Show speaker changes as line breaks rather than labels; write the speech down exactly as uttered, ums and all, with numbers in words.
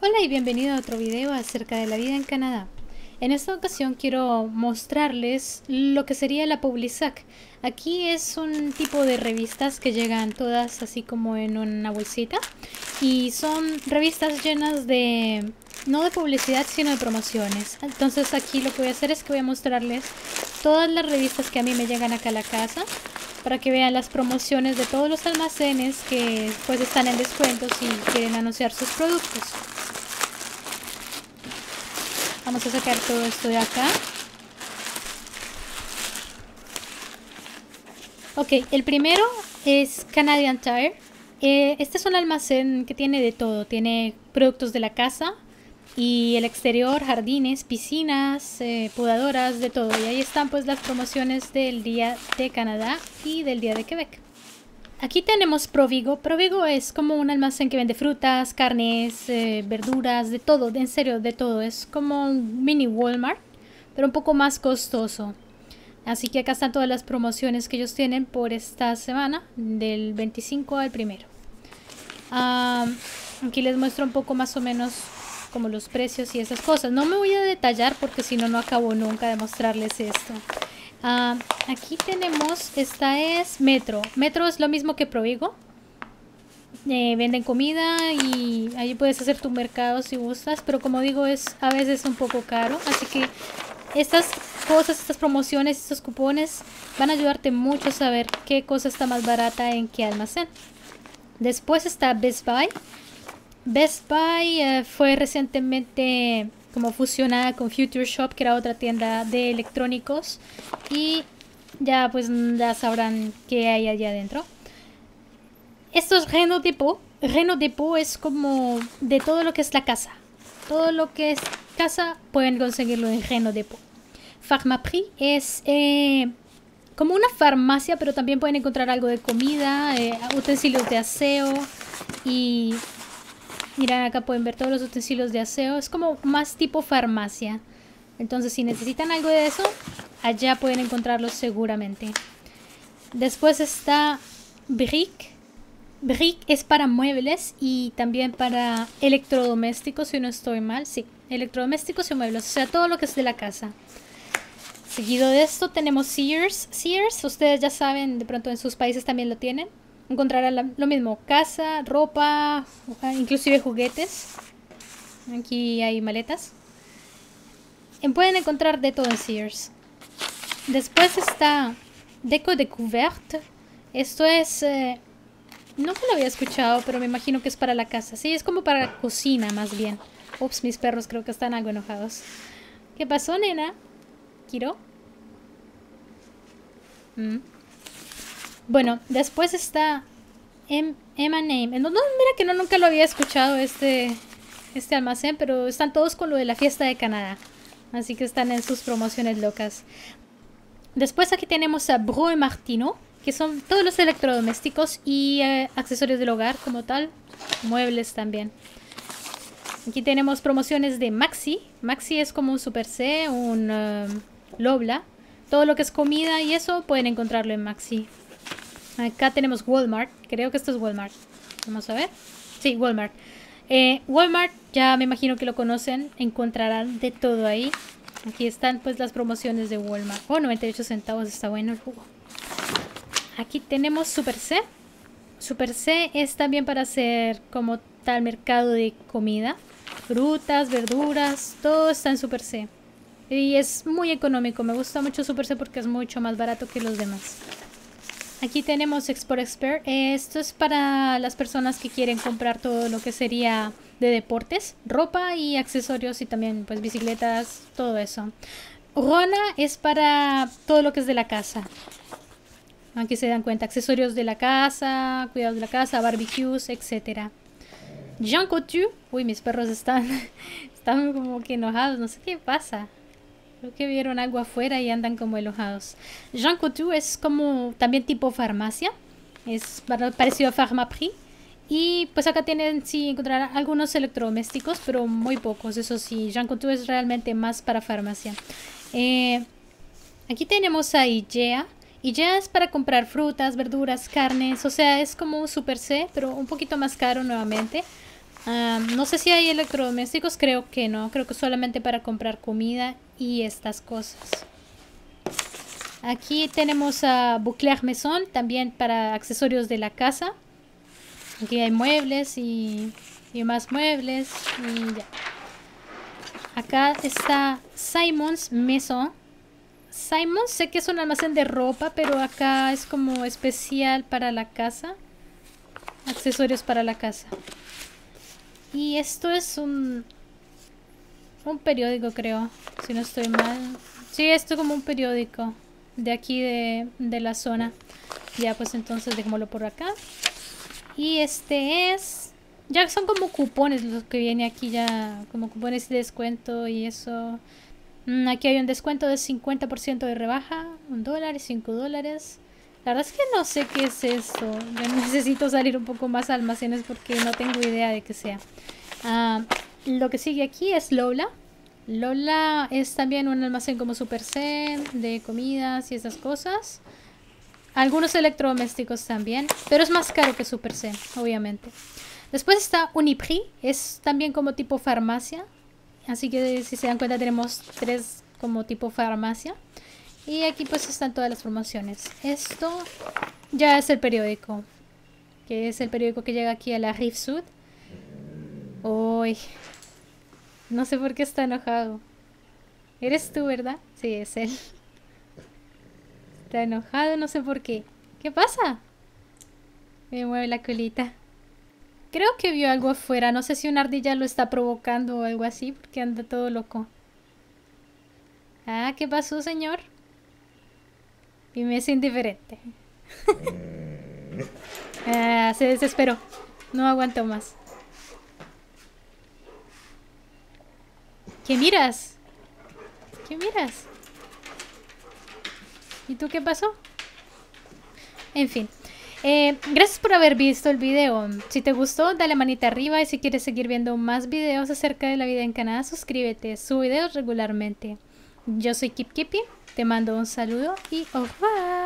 Hola y bienvenido a otro video acerca de la vida en Canadá. En esta ocasión quiero mostrarles lo que sería la Publisac. Aquí es un tipo de revistas que llegan todas así como en una bolsita y son revistas llenas de, no de publicidad, sino de promociones. Entonces aquí lo que voy a hacer es que voy a mostrarles todas las revistas que a mí me llegan acá a la casa para que vean las promociones de todos los almacenes que pues están en descuentos y quieren anunciar sus productos. Vamos a sacar todo esto de acá. Ok, el primero es Canadian Tire. Eh, este es un almacén que tiene de todo. Tiene productos de la casa y el exterior, jardines, piscinas, eh, podadoras, de todo. Y ahí están pues las promociones del Día de Canadá y del Día de Quebec. Aquí tenemos Provigo. Provigo es como un almacén que vende frutas, carnes, eh, verduras, de todo, de, en serio, de todo. Es como un mini Walmart, pero un poco más costoso. Así que acá están todas las promociones que ellos tienen por esta semana, del veinticinco al primero. Um, aquí les muestro un poco más o menos como los precios y esas cosas. No me voy a detallar porque si no, no acabo nunca de mostrarles esto. Uh, aquí tenemos, esta es Metro. Metro es lo mismo que Provigo. Eh, venden comida y ahí puedes hacer tu mercado si gustas, pero como digo es a veces un poco caro. Así que estas cosas, estas promociones, estos cupones van a ayudarte mucho a saber qué cosa está más barata en qué almacén. Después está Best Buy. Best Buy eh, fue recientemente como fusionada con Future Shop, que era otra tienda de electrónicos, y ya pues ya sabrán qué hay allá adentro. Esto es Renault Depot. Renault Depot es como de todo lo que es la casa. Todo lo que es casa pueden conseguirlo en Renault Depot. Pharmaprix es eh, como una farmacia, pero también pueden encontrar algo de comida, eh, utensilios de aseo y... Miren, acá pueden ver todos los utensilios de aseo. Es como más tipo farmacia. Entonces, si necesitan algo de eso, allá pueden encontrarlos seguramente. Después está Brick. Brick es para muebles y también para electrodomésticos, si no estoy mal. Sí, electrodomésticos y muebles. O sea, todo lo que es de la casa. Seguido de esto tenemos Sears. Sears, ustedes ya saben, de pronto en sus países también lo tienen. Encontrarán lo mismo, casa, ropa, inclusive juguetes. Aquí hay maletas. Pueden encontrar de todo en Sears. Después está Deco Découverte. Esto es... Eh, nunca lo había escuchado, pero me imagino que es para la casa. Sí, es como para la cocina más bien. Ups, mis perros creo que están algo enojados. ¿Qué pasó, nena? ¿Kiro? Mm. Bueno, después está M and M. No, no, mira que no, nunca lo había escuchado este, este almacén, pero están todos con lo de la fiesta de Canadá. Así que están en sus promociones locas. Después aquí tenemos a Bro y Martino, que son todos los electrodomésticos y eh, accesorios del hogar como tal. Muebles también. Aquí tenemos promociones de Maxi. Maxi es como un Super C, un uh, Lobla. Todo lo que es comida y eso pueden encontrarlo en Maxi. Acá tenemos Walmart. Creo que esto es Walmart. Vamos a ver. Sí, Walmart. Eh, Walmart, ya me imagino que lo conocen. Encontrarán de todo ahí. Aquí están pues las promociones de Walmart. Oh, noventa y ocho centavos. Está bueno el jugo. Aquí tenemos Super C. Super C es también para hacer como tal mercado de comida. Frutas, verduras. Todo está en Super C. Y es muy económico. Me gusta mucho Super C porque es mucho más barato que los demás. Aquí tenemos Export Expert. Esto es para las personas que quieren comprar todo lo que sería de deportes, ropa y accesorios y también pues bicicletas, todo eso. Rona es para todo lo que es de la casa. Aquí se dan cuenta, accesorios de la casa, cuidados de la casa, barbecues, etcétera. Jean Coutu. Uy, mis perros están, están como que enojados, no sé qué pasa. Creo que vieron algo afuera y andan como enojados. Jean Coutu es como también tipo farmacia. Es parecido a Pharmaprix. Y pues acá tienen, sí, encontrar algunos electrodomésticos, pero muy pocos. Eso sí, Jean Coutu es realmente más para farmacia. Eh, aquí tenemos a IGEA. IGEA es para comprar frutas, verduras, carnes. O sea, es como un Super C, pero un poquito más caro nuevamente. Ah, no sé si hay electrodomésticos, creo que no. Creo que solamente para comprar comida y estas cosas. Aquí tenemos a Boucler Maison, también para accesorios de la casa. Aquí hay muebles y, y más muebles y ya. Acá está Simon's Maison. Simon's sé que es un almacén de ropa, pero acá es como especial para la casa. Accesorios para la casa. Y esto es un un periódico, creo, si no estoy mal. Sí, esto es como un periódico de aquí de, de la zona. Ya, pues entonces dejémoslo por acá. Y este es... ya son como cupones los que viene aquí ya, como cupones de descuento y eso. Mm, aquí hay un descuento de cincuenta por ciento de rebaja, un dólar y cinco dólares. La verdad es que no sé qué es esto. Yo necesito salir un poco más a almacenes porque no tengo idea de qué sea. Ah, lo que sigue aquí es Lola. Lola es también un almacén como Super C de comidas y esas cosas. Algunos electrodomésticos también, pero es más caro que Super C, obviamente. Después está Uniprix, es también como tipo farmacia. Así que si se dan cuenta tenemos tres como tipo farmacia. Y aquí pues están todas las promociones. Esto ya es el periódico, que es el periódico que llega aquí a la Rive Sud. Uy, no sé por qué está enojado. Eres tú, ¿verdad? Sí, es él. Está enojado, no sé por qué. ¿Qué pasa? Me mueve la colita. Creo que vio algo afuera. No sé si una ardilla lo está provocando o algo así, porque anda todo loco. Ah, ¿qué pasó, señor? Y me es indiferente. Ah, se desesperó. No aguanto más. ¿Qué miras? ¿Qué miras? ¿Y tú qué pasó? En fin. Eh, gracias por haber visto el video. Si te gustó, dale manita arriba y si quieres seguir viendo más videos acerca de la vida en Canadá, suscríbete. Subo videos regularmente. Yo soy Kip Kipi, te mando un saludo y au revoir.